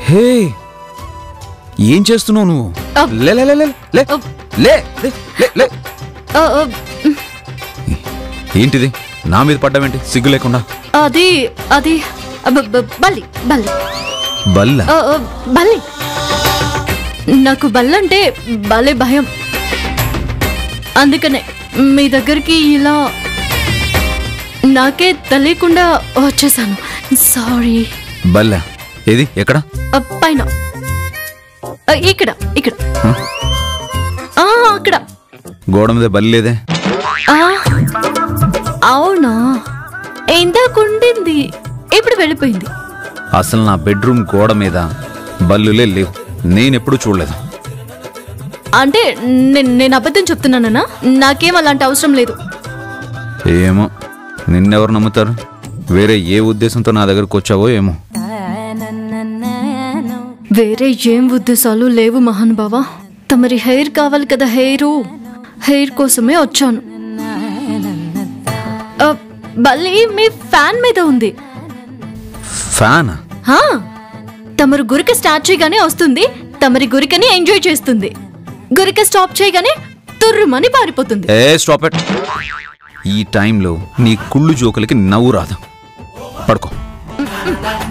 హే, ఏం చేస్తున్నావు నువ్వు? లే లే లే లే లే లే లే. ఏంటిది? నా మీద పడ్డావేంటి సిగ్గు లేకుండా? అది అది బల్లి బల్లి బల్ల బల్లి. నాకు బల్లంటే భలే భయం. అందుకనే మీ దగ్గరికి ఇలా నాకే తెలియకుండా వచ్చేసాను. సారీ. బల్ల ఏది? ఎక్కడ? పైన. ఇక్కడ ఇక్కడ అక్కడ. గోడ మీద బల్లి లేదే? అవునా, ఇందాకుండింది, ఇప్పుడు వెళ్ళిపోయింది. అసలు నా బెడ్రూమ్ గోడ మీద బల్లులే లేవు, నేనెప్పుడు చూడలేదు. అంటే నేను అబద్ధం చెప్తున్నానా? నాకేం అలాంటి అవసరం లేదు. ఏమో, నిన్నెవరు నమ్ముతారు? వేరే ఏ ఉద్దేశంతో నా దగ్గరకు వచ్చావో ఏమో. వేరే ఏం ఉద్దేశాలు లేవు మహానుభావా. తమరి హెయిర్ కావాలి కదా, హెయిర్ కోసమే వచ్చాను. బల్లి మీ ఫ్యాన్ మీద ఉంది. ఫ్యాన్? తమరు గురిక స్టార్ట్ చేయగానే వస్తుంది, తమరి గురికని ఎంజాయ్ చేస్తుంది. గురిక స్టాప్ చేయగానే తుర్రుమని పారిపోతుంది. Stop it. ఈ టైంలో నీ కుళ్ళు జోకులకి నవ్వు రాదు. పడుకో.